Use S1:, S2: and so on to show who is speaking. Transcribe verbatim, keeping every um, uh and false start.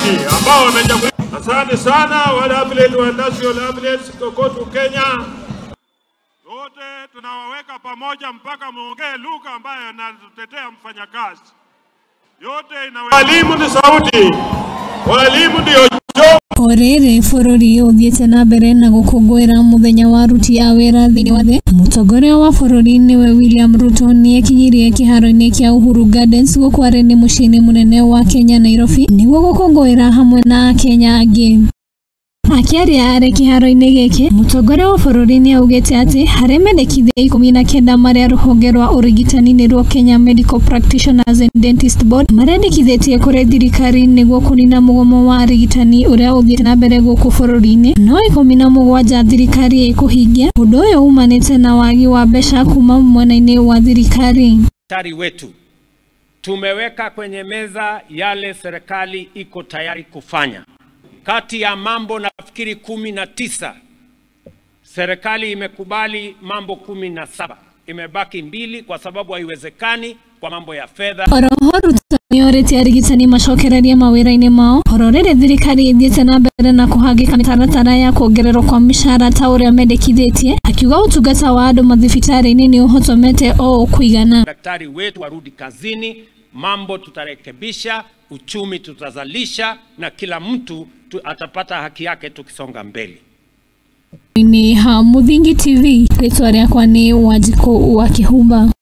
S1: ambao wamechaguliwa. Asante sana wale affiliate wa national affiliates kokotu Kenya. Wote tunawaweka pamoja mpaka muongee lugha ambayo anatutetea mfanyakazi. Yote inaweka. Walimu ni sauti. Walimu ndio job.
S2: Orere forori uthiete na mbere na gukungwira muthenya wa ruti a wira thiini wa thi. Mutongoria wa forori niwe William Ruto ni ekinyirie kiharo-ini kia Uhuru Gardens gukware ni muciini munene wa Kenya Nairobi niguo gukungwira hamwe na Kenya angi. Akiaria are kiharo-ini giki mutongoria wa forori ni augite ati hari mendekithia ikumi na kenda maria ruhonge rwa urigitani ni rwo Kenya Medical Practitioners and Dentist Board marendekithitie kuri thirikari niguo kunina mugomo wa arigitani uria uthiete na mbere guku forori-ini no ikumi na mugwanja thirikari ikuhingia undu uyu umanite na wagi wa mbeca kuma mwena-ini wa thirikari.
S3: Daktari wetu tumeweka kwenye meza yale serikali iko tayari kufanya. Kati ya mambo nafikiri kumi na tisa, serikali imekubali mambo kumi na saba. Imebaki mbili kwa sababu haiwezekani kwa mambo ya fedha.
S2: Orohoru tanioreti arigitani macokereria mawira-ini mao. Ororere thirikari ithiete na mbere na kuhangika mitaratara ya kuongererwo kwa mishahara ta uria mendekithitie. Akiuga utungata wa andu mathibitari-ini ni uhotomete o kuigana.
S3: Daktari wetu warudi kazini, mambo tutarekebisha, uchumi tutazalisha na kila mtu tu atapata haki yake tukisonga mbele.
S2: Ni ha Muthingi T V, ritwa riakwa ni Wanjiku wa Kihumba.